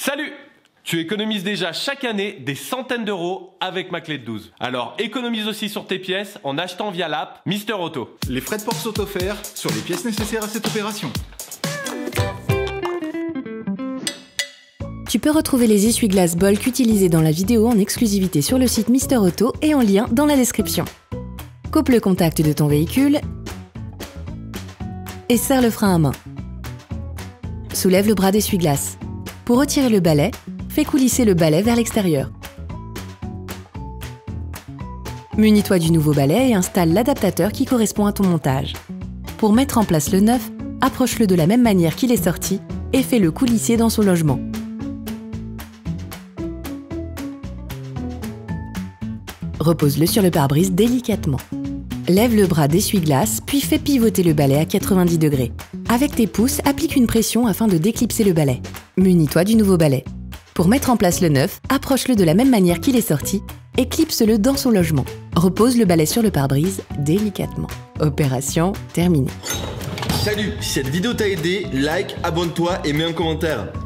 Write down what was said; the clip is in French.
Salut! Tu économises déjà chaque année des centaines d'euros avec ma clé de 12. Alors économise aussi sur tes pièces en achetant via l'app Mister Auto. Les frais de port sont offerts sur les pièces nécessaires à cette opération. Tu peux retrouver les essuie-glaces Bolk utilisés dans la vidéo en exclusivité sur le site Mister Auto et en lien dans la description. Coupe le contact de ton véhicule et serre le frein à main. Soulève le bras d'essuie-glace. Pour retirer le balai, fais coulisser le balai vers l'extérieur. Munis-toi du nouveau balai et installe l'adaptateur qui correspond à ton montage. Pour mettre en place le neuf, approche-le de la même manière qu'il est sorti et fais-le coulisser dans son logement. Repose-le sur le pare-brise délicatement. Lève le bras d'essuie-glace, puis fais pivoter le balai à 90 degrés. Avec tes pouces, applique une pression afin de déclipser le balai. Munis-toi du nouveau balai. Pour mettre en place le neuf, approche-le de la même manière qu'il est sorti et clipse-le dans son logement. Repose le balai sur le pare-brise délicatement. Opération terminée. Salut, si cette vidéo t'a aidé, like, abonne-toi et mets un commentaire.